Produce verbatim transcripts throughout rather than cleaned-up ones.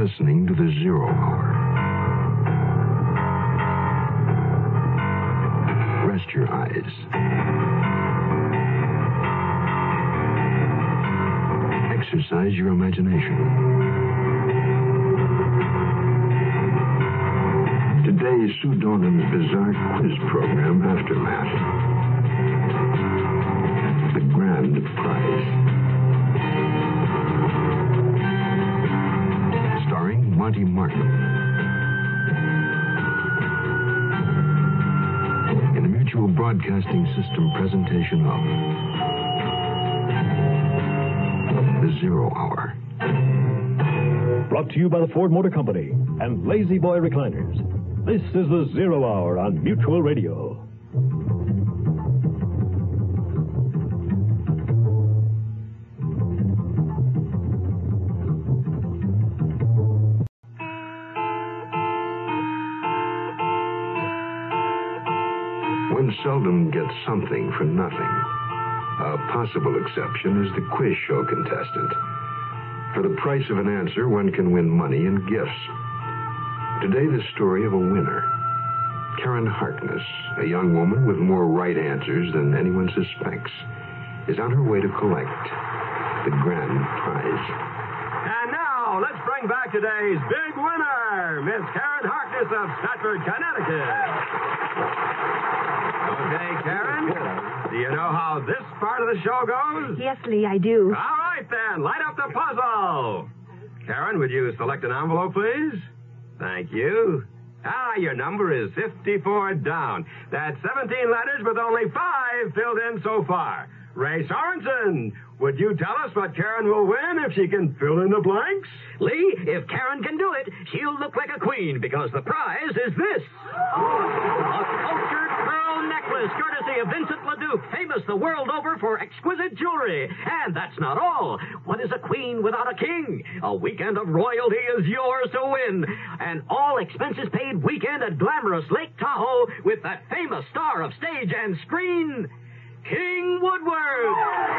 listening to the Zero Hour. Rest your eyes. Exercise your imagination. Today is Sue Dornan's bizarre quiz program, Aftermath. The Grand Prize. Starring Monte Markham. In a Mutual Broadcasting System presentation of The Zero Hour. Brought to you by the Ford Motor Company and Lazy Boy Recliners. This is The Zero Hour on Mutual Radio. One seldom gets something for nothing. A possible exception is the quiz show contestant. For the price of an answer, one can win money and gifts. Today, the story of a winner. Karen Harkness, a young woman with more right answers than anyone suspects, is on her way to collect the grand prize. And now, let's bring back today's big winner, Miss Karen Harkness of Stratford, Connecticut. Okay, Karen, do you know how this part of the show goes? Yes, Lee, I do. All right, then. Light up the puzzle. Karen, would you select an envelope, please? Thank you. Ah, your number is fifty-four down. That's seventeen letters with only five filled in so far. Ray Sorensen, would you tell us what Karen will win if she can fill in the blanks? Lee, if Karen can do it, she'll look like a queen because the prize is this. A sculptured pearl necklace courtesy of Vincent LeDuc, famous the world over for exquisite jewelry. And that's not all. What is a queen without a king? A weekend of royalty is yours to win. An all expenses paid weekend at glamorous Lake Tahoe with that famous star of stage and screen, King Woodward.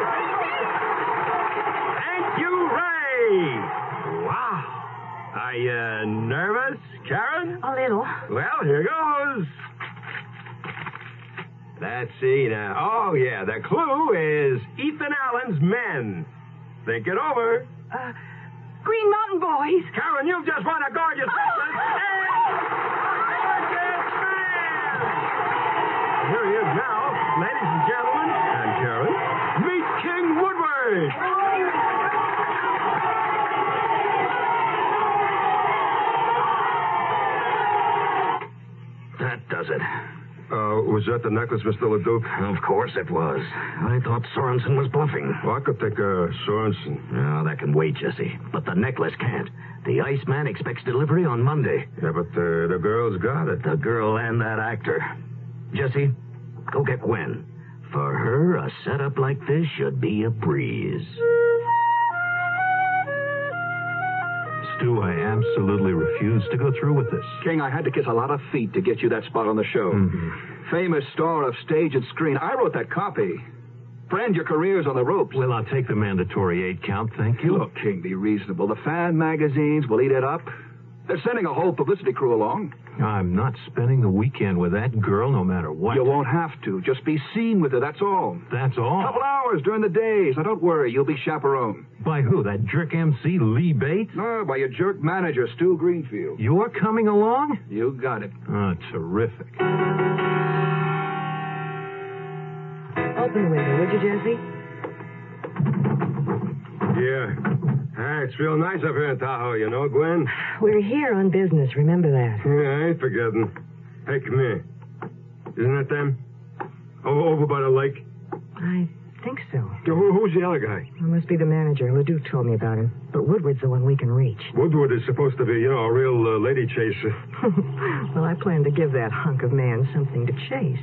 Thank you, Ray. Wow. Are you nervous, Karen? A little. Well, here goes. Let's see now. Oh, yeah, the clue is Ethan Allen's Men. Think it over. Uh, Green Mountain Boys. Karen, you've just won a gorgeous necklace. And gorgeous man. Here he is now. Ladies and gentlemen, and Karen, meet King Woodward. That does it. Uh, was that the necklace, Mister LeDuc? Of course it was. I thought Sorensen was bluffing. Well, I could take uh, Sorensen. No, that can wait, Jesse. But the necklace can't. The Iceman expects delivery on Monday. Yeah, but uh, the girl's got it. The girl and that actor. Jesse, go get Gwen. For her, a setup like this should be a breeze. Stu, I absolutely refuse to go through with this. King, I had to kiss a lot of feet to get you that spot on the show. Mm-hmm. Famous star of stage and screen. I wrote that copy. Friend, your career's on the ropes. Well, I'll take the mandatory eight count, thank you. Look, King, be reasonable. The fan magazines will eat it up. They're sending a whole publicity crew along. I'm not spending the weekend with that girl no matter what. You won't have to. Just be seen with her, that's all. That's all? A couple hours during the days. Now, don't worry. You'll be chaperoned. By who? That jerk M C, Lee Bates? No, by your jerk manager, Stu Greenfield. You're coming along? You got it. Oh, terrific. Open the window, would you, Jesse? Yeah. Ah, it's real nice up here in Tahoe, you know, Gwen? We're here on business, remember that. Yeah, I ain't forgetting. Hey, come here. Isn't that them? Over, over by the lake? I think so. Who, who's the other guy? It must be the manager. LeDuc told me about him. But Woodward's the one we can reach. Woodward is supposed to be, you know, a real uh, lady chaser. Well, I plan to give that hunk of man something to chase.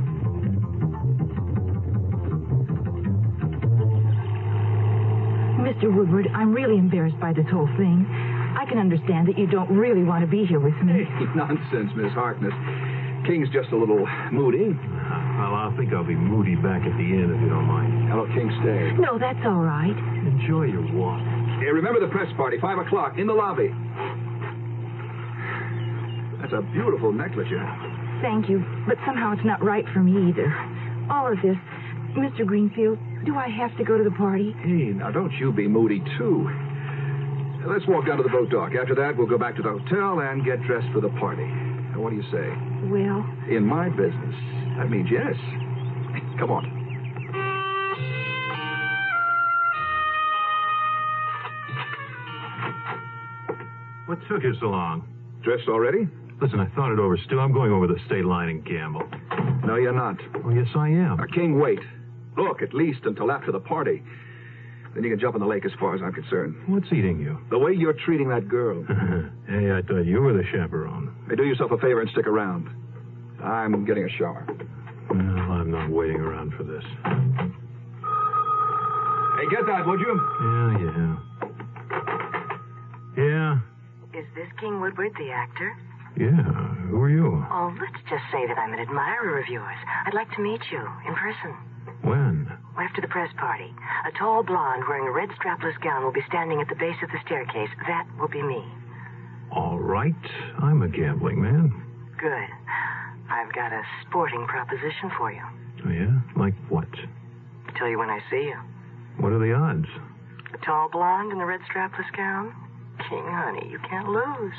Mister Woodward, I'm really embarrassed by this whole thing. I can understand that you don't really want to be here with me. Hey, nonsense, Miss Harkness. King's just a little moody. Well, I think I'll be moody back at the inn, if you don't mind. Hello, King, stay. No, that's all right. Enjoy your walk. Hey, remember the press party, five o'clock, in the lobby. That's a beautiful necklace you have. Thank you, but somehow it's not right for me either. All of this. Mister Greenfield, do I have to go to the party? Hey, now don't you be moody, too. Let's walk down to the boat dock. After that, we'll go back to the hotel and get dressed for the party. Now, what do you say? Well... In my business, that means yes. Come on. What took you so long? Dressed already? Listen, I thought it over, Stu. I'm going over the state line and gamble. No, you're not. Oh, yes, I am. Now, King, wait. Look, at least until after the party. Then you can jump in the lake as far as I'm concerned. What's eating you? The way you're treating that girl. Hey, I thought you were the chaperone. Hey, do yourself a favor and stick around. I'm getting a shower. Well, I'm not waiting around for this. Hey, get that, would you? Yeah, yeah. Yeah, Is this King Woodward, the actor? yeah. Who are you? Oh, let's just say that I'm an admirer of yours. I'd like to meet you in person. When? After the press party. A tall blonde wearing a red strapless gown will be standing at the base of the staircase. That will be me. All right. I'm a gambling man. Good. I've got a sporting proposition for you. Oh, yeah? Like what? Tell you when I see you. What are the odds? A tall blonde in the red strapless gown? King, honey, you can't lose.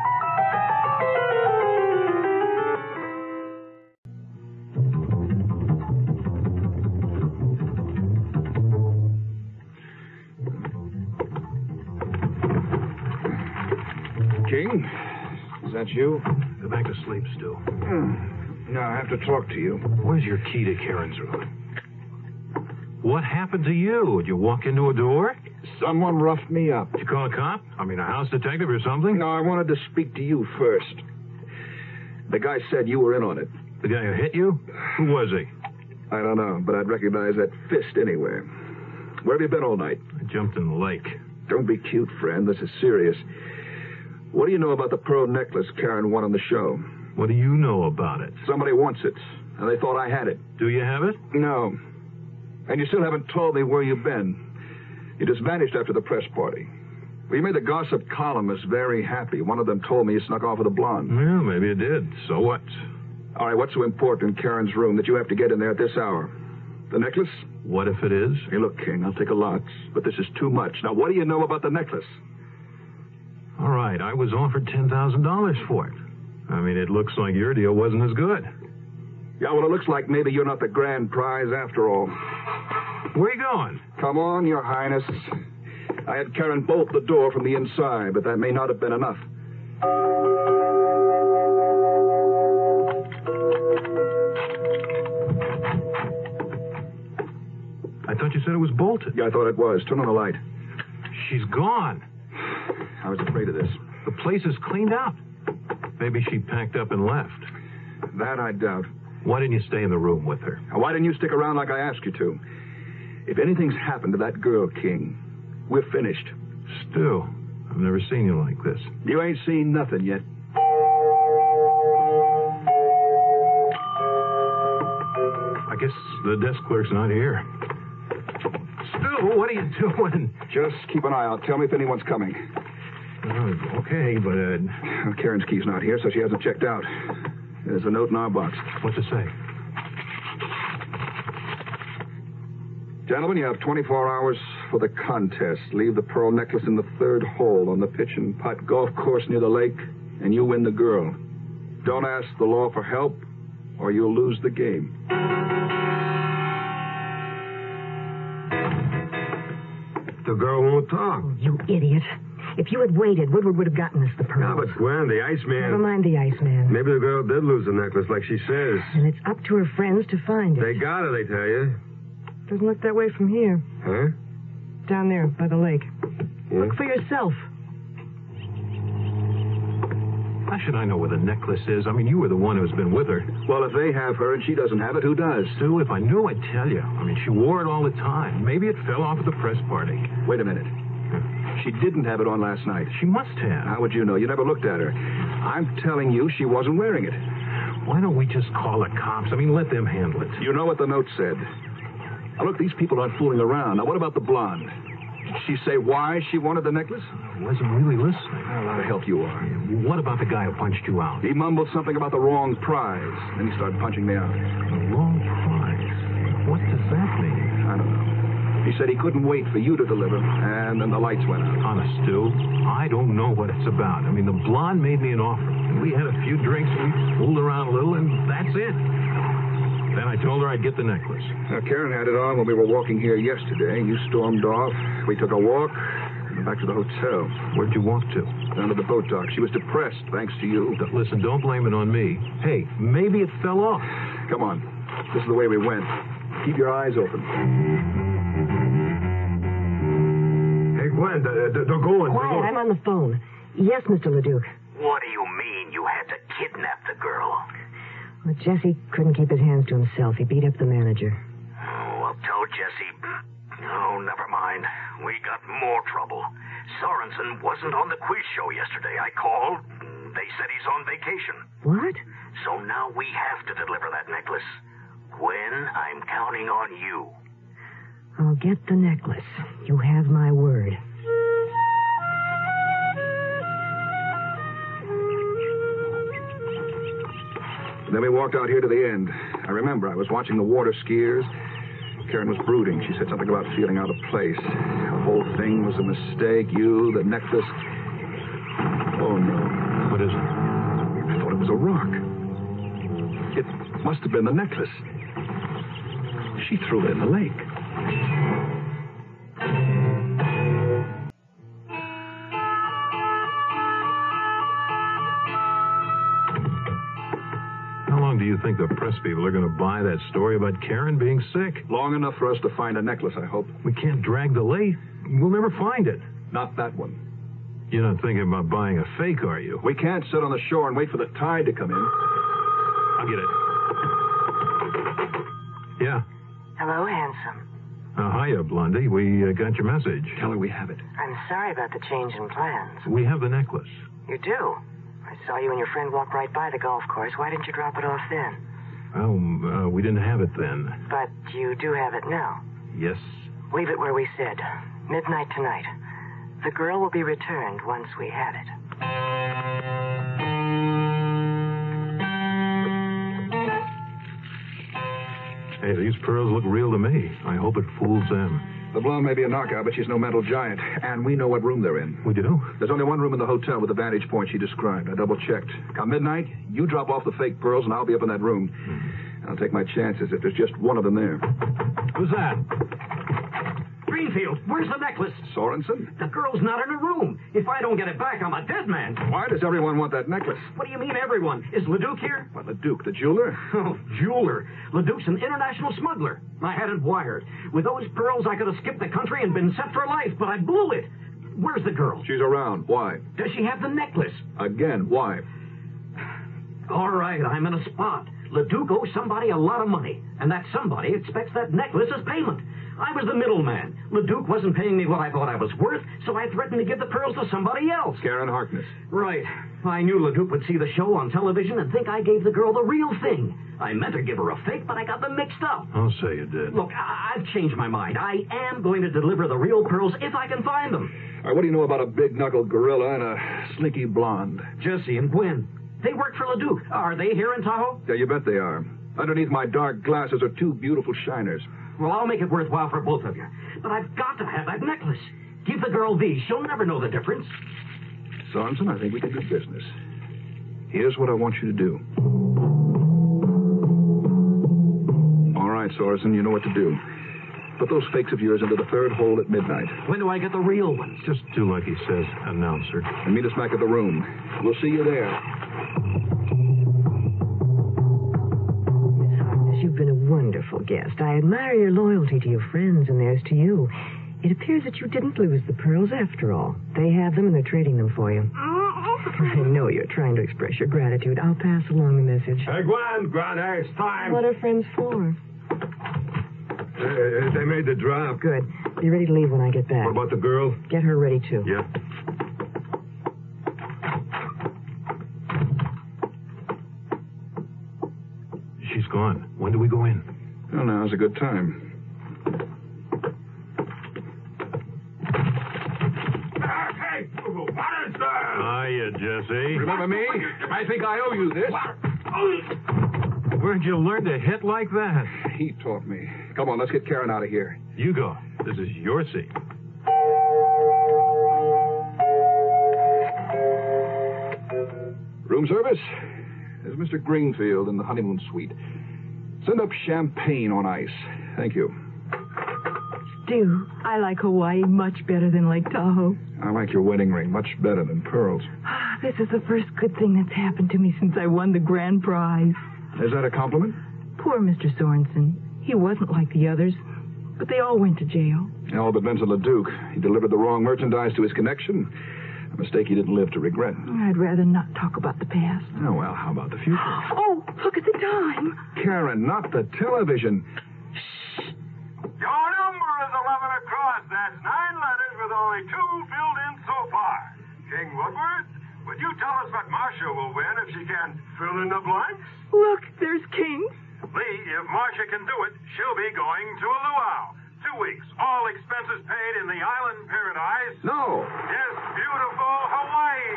King, is that you? Go back to sleep, Stu. Hmm. No, I have to talk to you. Where's your key to Karen's room? What happened to you? Did you walk into a door? Someone roughed me up. Did you call a cop? I mean, a house detective or something? No, I wanted to speak to you first. The guy said you were in on it. The guy who hit you? Who was he? I don't know, but I'd recognize that fist anywhere. Where have you been all night? I jumped in the lake. Don't be cute, friend. This is serious. What do you know about the pearl necklace Karen won on the show? What do you know about it? Somebody wants it, and they thought I had it. Do you have it? No. And you still haven't told me where you've been. You just vanished after the press party. Well, you made the gossip columnists very happy. One of them told me you snuck off with a blonde. Well, maybe it did. So what? All right, what's so important in Karen's room that you have to get in there at this hour? The necklace? What if it is? Hey, look, King, I'll take a lot, but this is too much. Now, what do you know about the necklace? All right, I was offered ten thousand dollars for it. I mean, it looks like your deal wasn't as good. Yeah, well, it looks like maybe you're not the grand prize after all. Where are you going? Come on, Your Highness. I had Karen bolt the door from the inside, but that may not have been enough. I thought you said it was bolted. Yeah, I thought it was. Turn on the light. She's gone. I was afraid of this. The place is cleaned out. Maybe she packed up and left. That I doubt. Why didn't you stay in the room with her? Now, why didn't you stick around like I asked you to? If anything's happened to that girl, King, we're finished. Stu, I've never seen you like this. You ain't seen nothing yet. I guess the desk clerk's not here. Stu, what are you doing? Just keep an eye out. Tell me if anyone's coming. Oh, okay, but... Uh... Well, Karen's key's not here, so she hasn't checked out. There's a note in our box. What's it say? Gentlemen, you have twenty-four hours for the contest. Leave the pearl necklace in the third hole on the pitch and putt golf course near the lake, and you win the girl. Don't ask the law for help, or you'll lose the game. The girl won't talk. You idiot. If you had waited, Woodward would have gotten us the pearls. No, but Gwen, the Iceman... Never mind the Iceman. Maybe the girl did lose the necklace like she says. And it's up to her friends to find it. They got it, they tell you. Doesn't look that way from here. Huh? Down there, by the lake. Yeah. Look for yourself. How should I know where the necklace is? I mean, you were the one who's been with her. Well, if they have her and she doesn't have it, who does? Stu, if I knew, I'd tell you. I mean, she wore it all the time. Maybe it fell off at the press party. Wait a minute. She didn't have it on last night. She must have. How would you know? You never looked at her. I'm telling you, she wasn't wearing it. Why don't we just call the cops? I mean, let them handle it. You know what the note said. Now, look, these people aren't fooling around. Now, what about the blonde? Did she say why she wanted the necklace? I wasn't really listening. Well, how the help you are. What about the guy who punched you out? He mumbled something about the wrong prize. Then he started punching me out. The wrong prize? What does that mean? I don't know. He said he couldn't wait for you to deliver, and then the lights went out. Honest, Stu, I don't know what it's about. I mean, the blonde made me an offer. And we had a few drinks, we fooled around a little, and that's it. Then I told her I'd get the necklace. Now, Karen had it on when we were walking here yesterday. You stormed off. We took a walk, and back to the hotel. Where'd you walk to? Down to the boat dock. She was depressed, thanks to you. Listen, don't blame it on me. Hey, maybe it fell off. Come on. This is the way we went. Keep your eyes open. Hey, Gwen, they're, they're going. Quiet, They're going. I'm on the phone. Yes, Mister Leduc. What do you mean you had to kidnap the girl? Well, Jesse couldn't keep his hands to himself. He beat up the manager. Oh, I'll tell Jesse. Oh, never mind. We got more trouble. Sorensen wasn't on the quiz show yesterday. I called. They said he's on vacation. What? So now we have to deliver that necklace. Gwen, I'm counting on you. I'll get the necklace. You have my word. Then we walked out here to the end. I remember I was watching the water skiers. Karen was brooding. She said something about feeling out of place. The whole thing was a mistake. You, the necklace. Oh, no. What is it? I thought it was a rock. It must have been the necklace. She threw it in the lake. How long do you think the press people are going to buy that story about Karen being sick? Long enough for us to find a necklace, I hope. We can't drag the lake. We'll never find it. Not that one. You're not thinking about buying a fake, are you? We can't sit on the shore and wait for the tide to come in. I'll get it. Yeah. Hello, handsome. Uh, hiya, Blondie. We uh, got your message. Tell her we have it. I'm sorry about the change in plans. We have the necklace. You do? I saw you and your friend walk right by the golf course. Why didn't you drop it off then? Oh, uh, we didn't have it then. But you do have it now. Yes. Leave it where we said. Midnight tonight. The girl will be returned once we have it. Hey, these pearls look real to me. I hope it fools them. The blonde may be a knockout, but she's no mental giant. And we know what room they're in. We do? There's only one room in the hotel with the vantage point she described. I double-checked. Come midnight, you drop off the fake pearls, and I'll be up in that room. Mm-hmm. I'll take my chances if there's just one of them there. Who's that? Greenfield, where's the necklace? Sorensen? The girl's not in her room. If I don't get it back, I'm a dead man. Why does everyone want that necklace? What do you mean, everyone? Is Leduc here? What, Leduc, the jeweler? Oh, jeweler. Leduc's an international smuggler. I had it wired. With those pearls, I could have skipped the country and been set for life, but I blew it. Where's the girl? She's around. Why? Does she have the necklace? Again, why? All right, I'm in a spot. Leduc owes somebody a lot of money, and that somebody expects that necklace as payment. I was the middleman. Leduc wasn't paying me what I thought I was worth, so I threatened to give the pearls to somebody else. Karen Harkness. Right. I knew Leduc would see the show on television and think I gave the girl the real thing. I meant to give her a fake, but I got them mixed up. I'll say you did. Look, I- I've changed my mind. I am going to deliver the real pearls if I can find them. All right, what do you know about a big-knuckled gorilla and a slinky blonde? Jesse and Gwen. They work for Leduc. Are they here in Tahoe? Yeah, you bet they are. Underneath my dark glasses are two beautiful shiners. Well, I'll make it worthwhile for both of you. But I've got to have that necklace. Give the girl these. She'll never know the difference. Sorensen, I think we can do business. Here's what I want you to do. All right, Sorensen, you know what to do. Put those fakes of yours into the third hole at midnight. When do I get the real ones? Just do like he says, announcer. And meet us back at the room. We'll see you there. You've been a wonderful guest. I admire your loyalty to your friends and theirs to you. It appears that you didn't lose the pearls after all. They have them and they're trading them for you. I know you're trying to express your gratitude. I'll pass along the message. Hey, Gwen, Gwen, hey, it's time. What are friends for? Uh, they made the drop. Good. Be ready to leave when I get back. What about the girl? Get her ready, too. Yeah. She's gone. When do we go in? Well, now's a good time. you, Jesse. Remember me? I think I owe you this. Where'd you learn to hit like that? He taught me. Come on, let's get Karen out of here. You go. This is your seat. Room service? There's Mister Greenfield in the honeymoon suite. Send up champagne on ice. Thank you. Stu, I like Hawaii much better than Lake Tahoe. I like your wedding ring much better than pearls. This is the first good thing that's happened to me since I won the grand prize. Is that a compliment? Poor Mister Sorensen. He wasn't like the others, but they all went to jail. All but Vincent LeDuc. He delivered the wrong merchandise to his connection. A mistake he didn't live to regret. I'd rather not talk about the past. Oh, well, how about the future? Oh, look at the time. Karen, not the television. Your number is eleven across. That's nine letters with only two filled in so far. King Woodward, would you tell us what Marcia will win if she can fill in the blanks? Look, there's King. Lee, if Marcia can do it, she'll be going to a luau. Two weeks, all expenses paid in the island paradise. No. Yes, beautiful Hawaii.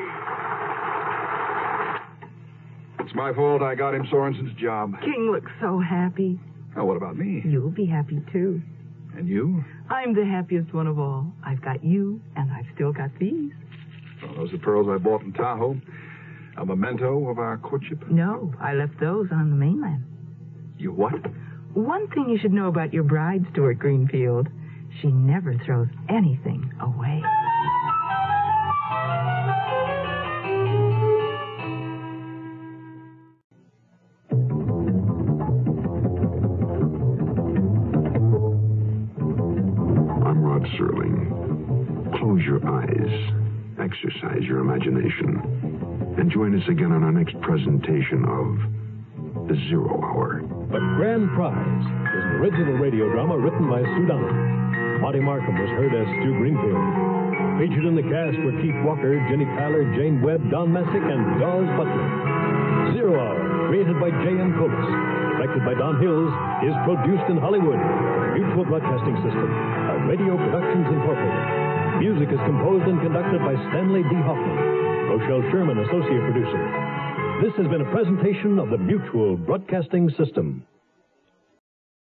It's my fault I got him Sorensen's job. King looks so happy. Oh, what about me? You'll be happy, too. And you? I'm the happiest one of all. I've got you, and I've still got these. Oh, those are pearls I bought in Tahoe. A memento of our courtship? No, I left those on the mainland. You what? One thing you should know about your bride, Stuart Greenfield. She never throws anything away. I'm Rod Serling. Close your eyes. Exercise your imagination. And join us again on our next presentation of The Zero Hour. The Grand Prize is an original radio drama written by Sue Donnelly. Monte Markham was heard as Stu Greenfield. Featured in the cast were Keith Walker, Jenny Tyler, Jane Webb, Don Messick, and Dawes Butler. Zero Hour, created by J M. Coates, directed by Don Hills, is produced in Hollywood. Mutual Broadcasting System, a Radio Productions Incorporated. Music is composed and conducted by Stanley D. Hoffman. Rochelle Sherman, associate producer. This has been a presentation of the Mutual Broadcasting System.